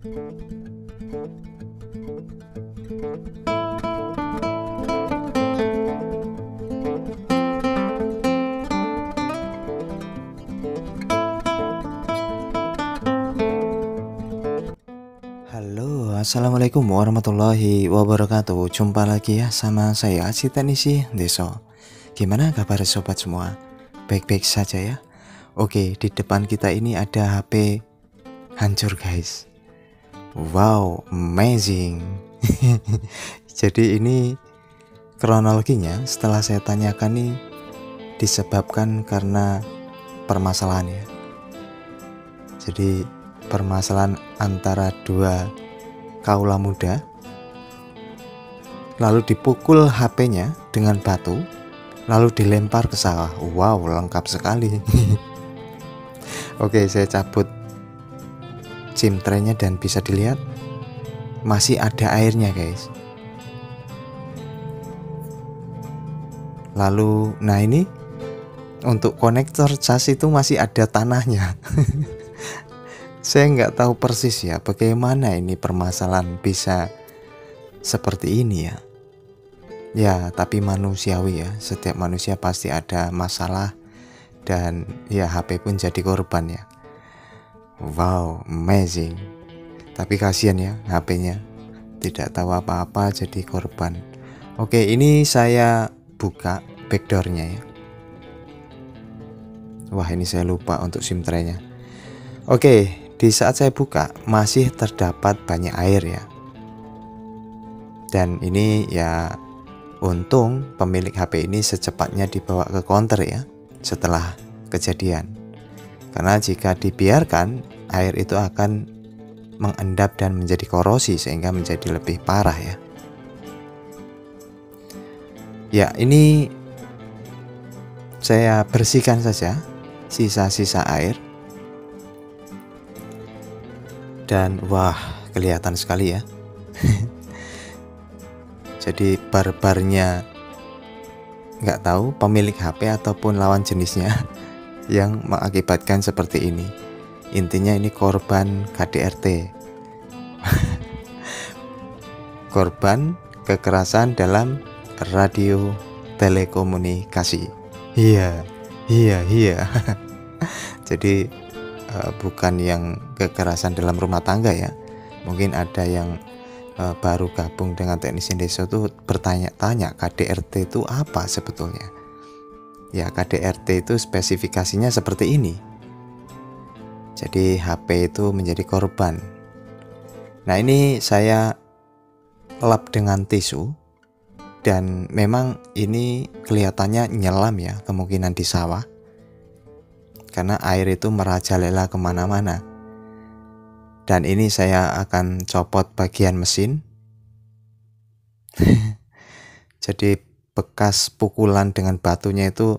Halo, assalamualaikum warahmatullahi wabarakatuh. Jumpa lagi ya sama saya si Teknisi Deso. Gimana kabar sobat semua? Baik-baik saja ya. Oke, di depan kita ini ada HP hancur guys. Wow, amazing. Jadi ini kronologinya setelah saya tanyakan nih disebabkan karena permasalahan ya. Jadi permasalahan antara dua kaula muda, lalu dipukul HP-nya dengan batu, lalu dilempar ke sawah. Wow, lengkap sekali. Oke, saya cabut SIM tray-nya dan bisa dilihat masih ada airnya guys. Lalu, nah ini untuk konektor cas itu masih ada tanahnya. Saya nggak tahu persis ya bagaimana ini permasalahan bisa seperti ini ya. Ya, tapi manusiawi ya. Setiap manusia pasti ada masalah dan ya HP pun jadi korban ya. Wow, amazing. Tapi kasihan ya HP-nya. Tidak tahu apa-apa jadi korban. Oke, ini saya buka backdoor-nya ya. Wah, ini saya lupa untuk SIM tray-nya. Oke. Di saat saya buka masih terdapat banyak air ya. Dan ini ya untung pemilik HP ini secepatnya dibawa ke counter ya setelah kejadian. Karena jika dibiarkan air itu akan mengendap dan menjadi korosi sehingga menjadi lebih parah ya. Ya, ini saya bersihkan saja sisa-sisa air. Dan wah, kelihatan sekali ya. Jadi barbarnya nggak tahu pemilik HP ataupun lawan jenisnya yang mengakibatkan seperti ini. Intinya ini korban KDRT. Korban kekerasan dalam radio telekomunikasi. Iya. Jadi bukan yang kekerasan dalam rumah tangga ya. Mungkin ada yang baru gabung dengan Teknisi Deso tuh bertanya-tanya KDRT itu apa sebetulnya. Ya, KDRT itu spesifikasinya seperti ini. Jadi HP itu menjadi korban. Nah, ini saya lap dengan tisu. Dan memang ini kelihatannya nyelam ya, kemungkinan di sawah. Karena air itu merajalela kemana-mana. Dan ini saya akan copot bagian mesin. Jadi bekas pukulan dengan batunya itu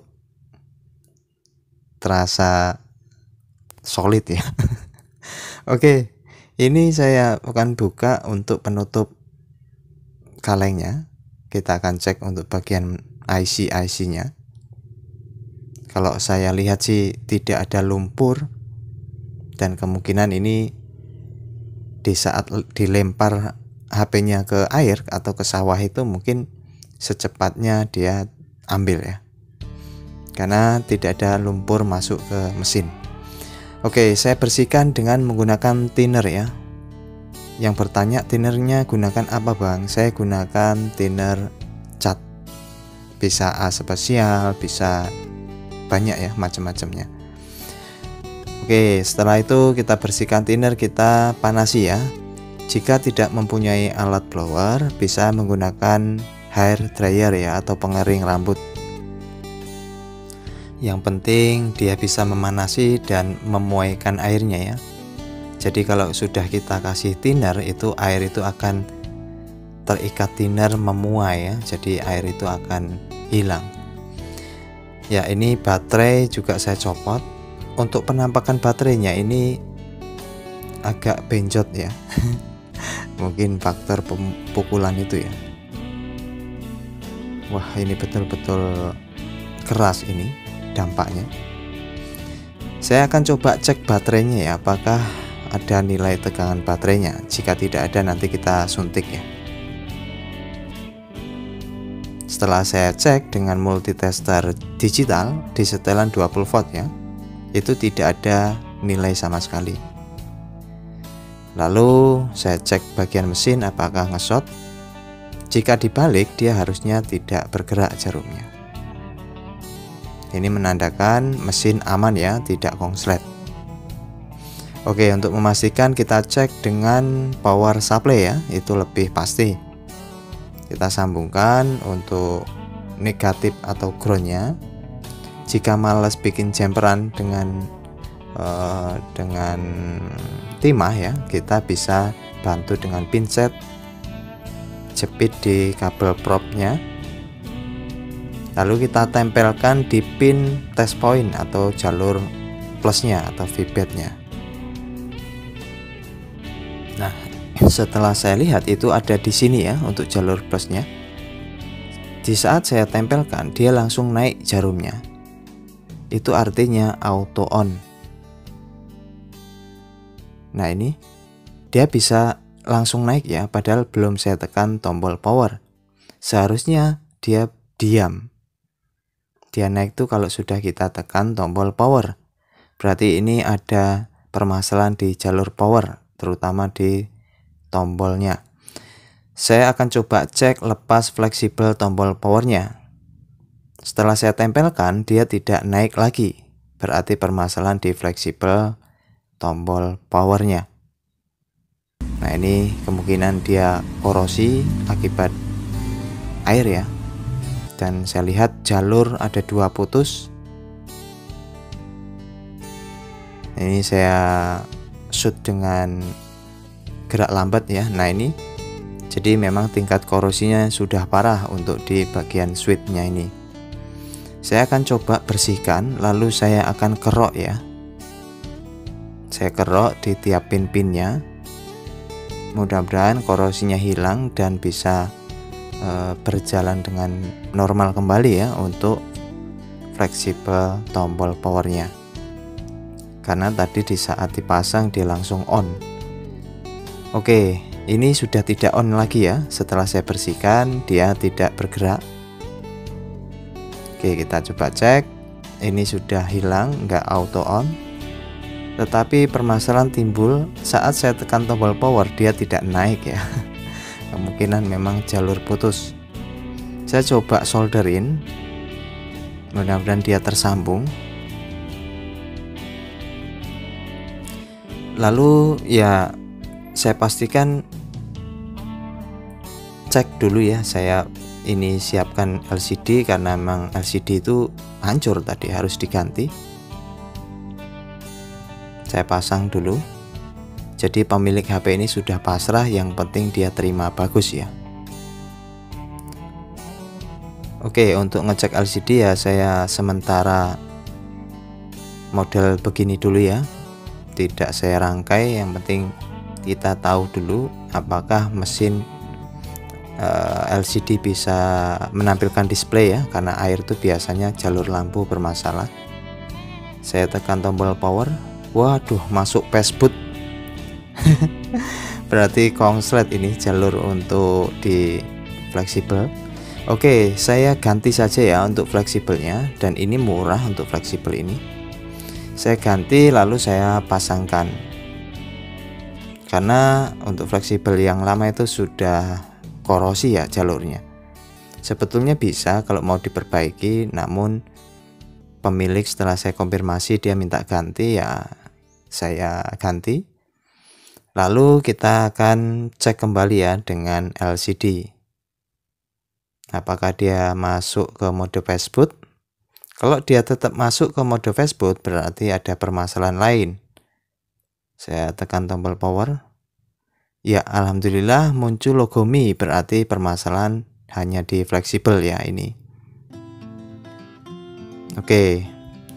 terasa solid ya. Oke, ini saya akan buka untuk penutup kalengnya. Kita akan cek untuk bagian IC-nya. Kalau saya lihat sih tidak ada lumpur. Dan kemungkinan ini di saat dilempar HP-nya ke air atau ke sawah itu mungkin secepatnya dia ambil ya. Karena tidak ada lumpur masuk ke mesin. Oke, saya bersihkan dengan menggunakan thinner ya. Yang bertanya thinnernya gunakan apa bang? Saya gunakan thinner cat. Bisa A spesial, bisa banyak ya macam-macamnya. Oke, setelah itu kita bersihkan thinner, kita panasi ya. Jika tidak mempunyai alat blower, bisa menggunakan hair dryer ya atau pengering rambut. Yang penting dia bisa memanasi dan memuaikan airnya ya. Jadi kalau sudah kita kasih thinner itu air itu akan terikat thinner memuai ya. Jadi air itu akan hilang. Ya, ini baterai juga saya copot. Untuk penampakan baterainya ini agak benjot ya. Mungkin faktor pukulan itu ya. Wah, ini betul-betul keras ini dampaknya. Saya akan coba cek baterainya ya, apakah ada nilai tegangan baterainya. Jika tidak ada, nanti kita suntik ya. Setelah saya cek dengan multitester digital di setelan 20 volt ya, itu tidak ada nilai sama sekali. Lalu saya cek bagian mesin apakah nge-short. Jika dibalik, dia harusnya tidak bergerak jarumnya. Ini menandakan mesin aman ya, tidak konslet. Oke, untuk memastikan kita cek dengan power supply ya, itu lebih pasti. Kita sambungkan untuk negatif atau groundnya. Jika males bikin jumperan dengan timah ya, kita bisa bantu dengan pinset, jepit di kabel propnya, lalu kita tempelkan di pin test point atau jalur plusnya atau feedbacknya. Nah, setelah saya lihat itu ada di sini ya untuk jalur plusnya. Di saat saya tempelkan, dia langsung naik jarumnya. Itu artinya auto on. Nah, ini dia bisa langsung naik ya, padahal belum saya tekan tombol power. Seharusnya dia diam. Dia naik tuh kalau sudah kita tekan tombol power. Berarti ini ada permasalahan di jalur power, terutama di tombolnya. Saya akan coba cek lepas fleksibel tombol powernya. Setelah saya tempelkan, dia tidak naik lagi. Berarti permasalahan di fleksibel tombol powernya. Nah, ini kemungkinan dia korosi akibat air ya. Dan saya lihat jalur ada 2 putus. Ini saya shoot dengan gerak lambat ya. Nah, ini jadi memang tingkat korosinya sudah parah untuk di bagian switchnya ini. Saya akan coba bersihkan, lalu saya akan kerok ya. Saya kerok di tiap pin-pinnya. Mudah-mudahan korosinya hilang dan bisa berjalan dengan normal kembali ya untuk fleksibel tombol powernya. Karena tadi di saat dipasang dia langsung on. Oke, ini sudah tidak on lagi ya. Setelah saya bersihkan, dia tidak bergerak. Oke, kita coba cek. Ini sudah hilang, nggak auto on. Tetapi permasalahan timbul saat saya tekan tombol power, dia tidak naik ya. Kemungkinan memang jalur putus. Saya coba solderin, mudah-mudahan dia tersambung. Lalu ya saya pastikan cek dulu ya, saya ini siapkan LCD karena memang LCD itu hancur tadi, harus diganti. Saya pasang dulu. Jadi pemilik HP ini sudah pasrah, yang penting dia terima bagus ya. Oke, untuk ngecek LCD ya saya sementara model begini dulu ya. Tidak saya rangkai, yang penting kita tahu dulu apakah mesin LCD bisa menampilkan display ya, karena air itu biasanya jalur lampu bermasalah. Saya tekan tombol power. Waduh, masuk passboot. Berarti konslet ini jalur untuk di fleksibel. Oke, saya ganti saja ya untuk fleksibelnya, dan ini murah untuk fleksibel ini. Saya ganti lalu saya pasangkan. Karena untuk fleksibel yang lama itu sudah korosi ya jalurnya. Sebetulnya bisa kalau mau diperbaiki, namun pemilik setelah saya konfirmasi dia minta ganti ya saya ganti. Lalu kita akan cek kembali ya dengan LCD. Apakah dia masuk ke mode fastboot? Kalau dia tetap masuk ke mode fastboot berarti ada permasalahan lain. Saya tekan tombol power. Ya, alhamdulillah muncul logo Mi, berarti permasalahan hanya di fleksibel ya ini. Oke.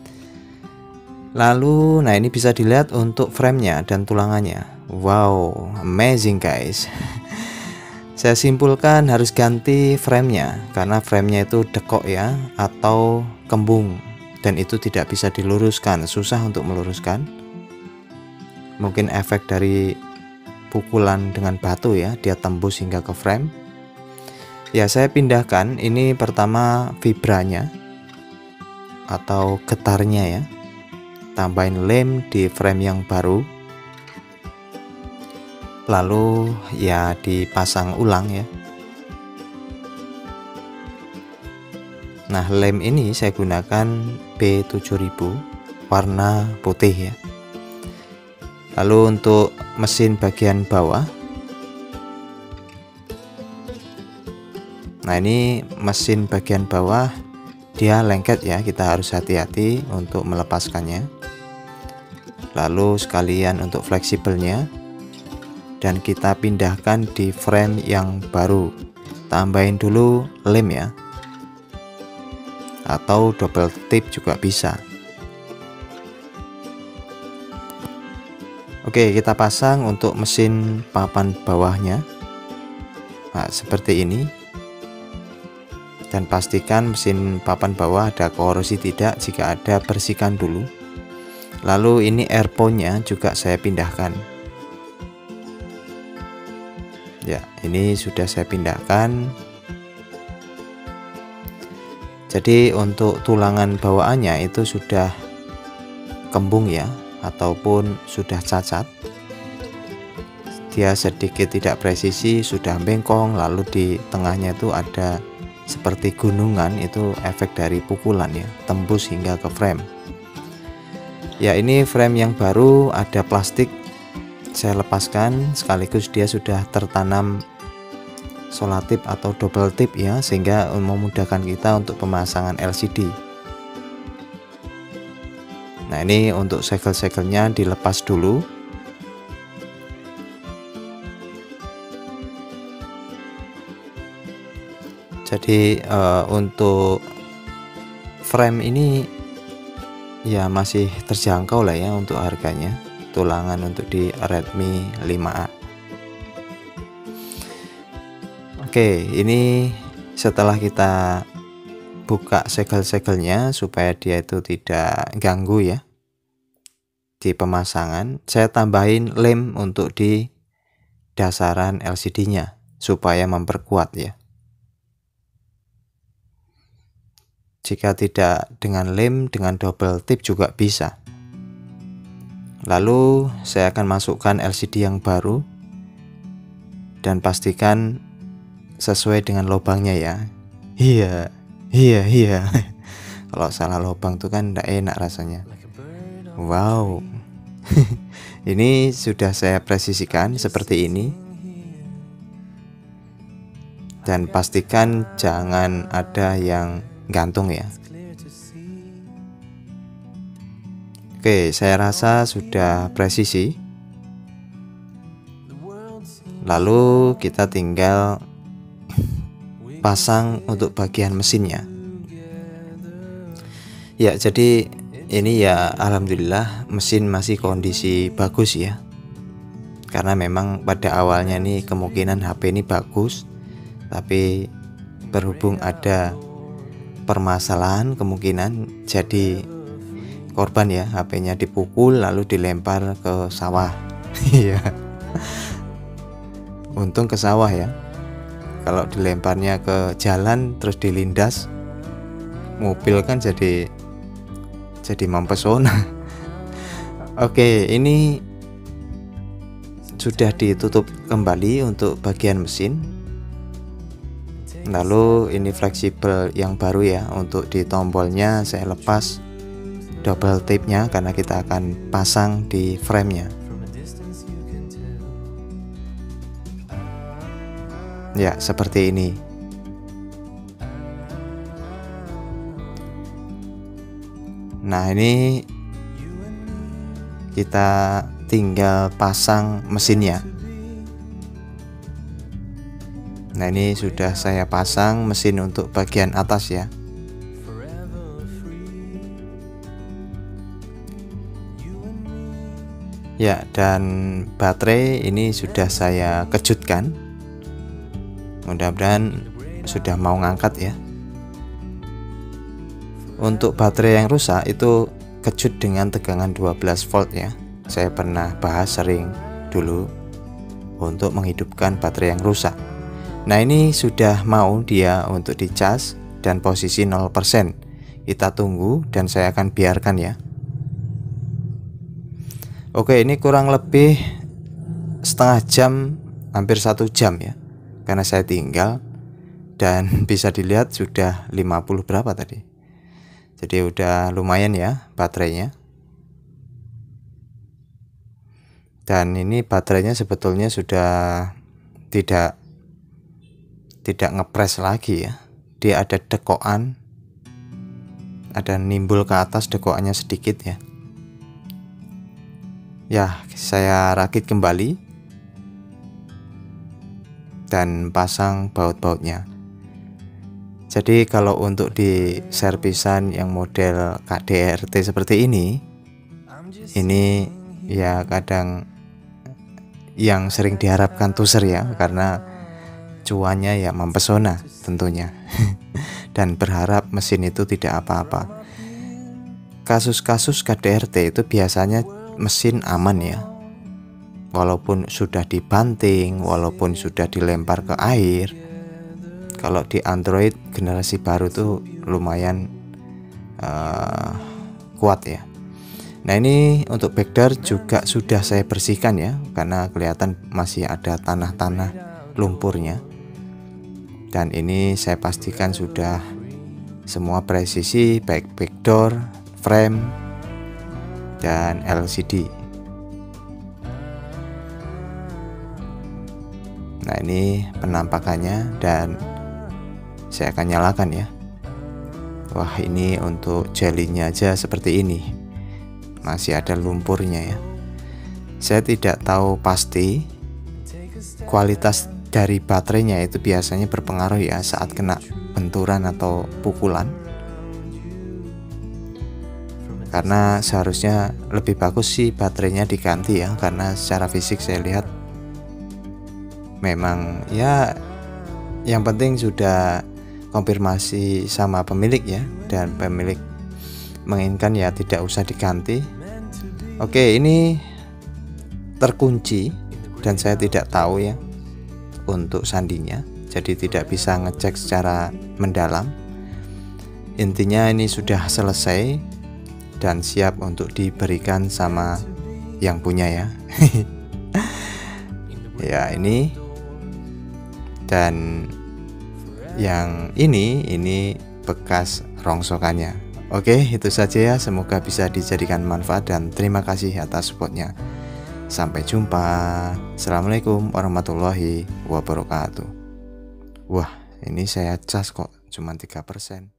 Lalu, nah ini bisa dilihat untuk framenya dan tulangannya. Wow, amazing guys. Saya simpulkan harus ganti framenya, karena framenya itu dekok ya, atau kembung, dan itu tidak bisa diluruskan, susah untuk meluruskan. mungkin efek dari pukulan dengan batu ya, dia tembus hingga ke frame. Ya, saya pindahkan. Ini pertama vibranya atau getarnya ya, tambahin lem di frame yang baru, lalu ya dipasang ulang ya. Nah, lem ini saya gunakan B7000 warna putih ya. Lalu untuk mesin bagian bawah, nah ini mesin bagian bawah dia lengket ya, kita harus hati-hati untuk melepaskannya. Lalu sekalian untuk fleksibelnya, dan kita pindahkan di frame yang baru. Tambahin dulu lem ya, atau double tip juga bisa. Oke, kita pasang untuk mesin papan bawahnya. Nah, seperti ini. Dan pastikan mesin papan bawah ada korosi tidak, jika ada bersihkan dulu. Lalu ini airponnya juga saya pindahkan. Ya, ini sudah saya pindahkan. Jadi untuk tulangan bawaannya itu sudah kembung ya, ataupun sudah cacat. Dia sedikit tidak presisi, sudah bengkong, lalu di tengahnya itu ada seperti gunungan, itu efek dari pukulan ya, tembus hingga ke frame. Ya, ini frame yang baru ada plastik, saya lepaskan, sekaligus dia sudah tertanam solatip atau double tip ya, sehingga memudahkan kita untuk pemasangan LCD. Nah, ini untuk segel-segelnya dilepas dulu. Jadi untuk frame ini ya masih terjangkau lah ya untuk harganya, tulangan untuk di Redmi 5A. Oke, ini setelah kita buka segel-segelnya supaya dia itu tidak ganggu ya di pemasangan, saya tambahin lem untuk di dasaran LCD-nya supaya memperkuat ya. Jika tidak dengan lem, dengan double tip juga bisa. Lalu saya akan masukkan LCD yang baru dan pastikan sesuai dengan lubangnya ya. Iya. Kalau salah lubang tuh kan tidak enak rasanya. Wow. Ini sudah saya presisikan seperti ini. Dan pastikan jangan ada yang gantung ya. Oke, saya rasa sudah presisi. Lalu kita tinggal pasang untuk bagian mesinnya. Ya, jadi ini ya alhamdulillah mesin masih kondisi bagus ya. Karena memang pada awalnya nih kemungkinan HP ini bagus, tapi berhubung ada permasalahan kemungkinan jadi korban ya, HP-nya dipukul lalu dilempar ke sawah. Iya. Untung ke sawah ya. Kalau dilemparnya ke jalan terus dilindas mobil kan jadi mempesona. Oke, ini sudah ditutup kembali untuk bagian mesin. Lalu ini fleksibel yang baru ya, untuk di tombolnya saya lepas double tape-nya karena kita akan pasang di frame-nya. Ya, seperti ini. Nah, ini kita tinggal pasang mesinnya. Nah, ini sudah saya pasang mesin untuk bagian atas ya. Ya, dan baterai ini sudah saya kejutkan. Mudah-mudahan sudah mau ngangkat ya. Untuk baterai yang rusak itu kejut dengan tegangan 12 volt ya. saya pernah bahas sering dulu untuk menghidupkan baterai yang rusak. Nah, ini sudah mau dia untuk dicas dan posisi 0%. Kita tunggu dan saya akan biarkan ya. Oke, ini kurang lebih setengah jam, hampir 1 jam ya, karena saya tinggal. Dan bisa dilihat sudah 50 berapa tadi. Jadi udah lumayan ya baterainya. Dan ini baterainya sebetulnya sudah tidak ngepres lagi ya. Dia ada dekokan, ada nimbul ke atas dekokannya sedikit ya. Ya, saya rakit kembali dan pasang baut-bautnya. Jadi kalau untuk di servisan yang model KDRT seperti ini ya kadang yang sering diharapkan tuser ya, karena cuannya ya mempesona tentunya. Dan berharap mesin itu tidak apa-apa. Kasus-kasus KDRT itu biasanya mesin aman ya, walaupun sudah dibanting, walaupun sudah dilempar ke air. Kalau di Android generasi baru tuh lumayan kuat ya. Nah, ini untuk backdoor juga sudah saya bersihkan ya, karena kelihatan masih ada tanah-tanah lumpurnya. Dan ini saya pastikan sudah semua presisi, baik backdoor, frame, dan LCD. Nah, ini penampakannya dan saya akan nyalakan ya. Wah, ini untuk jelinya aja seperti ini, masih ada lumpurnya ya. Saya tidak tahu pasti kualitas dari baterainya, itu biasanya berpengaruh ya saat kena benturan atau pukulan. Karena seharusnya lebih bagus sih baterainya diganti ya, karena secara fisik saya lihat memang ya, yang penting sudah konfirmasi sama pemilik ya, dan pemilik menginginkan ya tidak usah diganti. Oke, ini terkunci dan saya tidak tahu ya untuk sandinya, jadi tidak bisa ngecek secara mendalam. Intinya ini sudah selesai dan siap untuk diberikan sama yang punya ya. Ya, ini dan yang ini bekas rongsokannya. Oke, itu saja ya, semoga bisa dijadikan manfaat dan terima kasih atas supportnya. Sampai jumpa. Assalamualaikum warahmatullahi wabarakatuh. Wah, ini saya cas kok cuma 3%.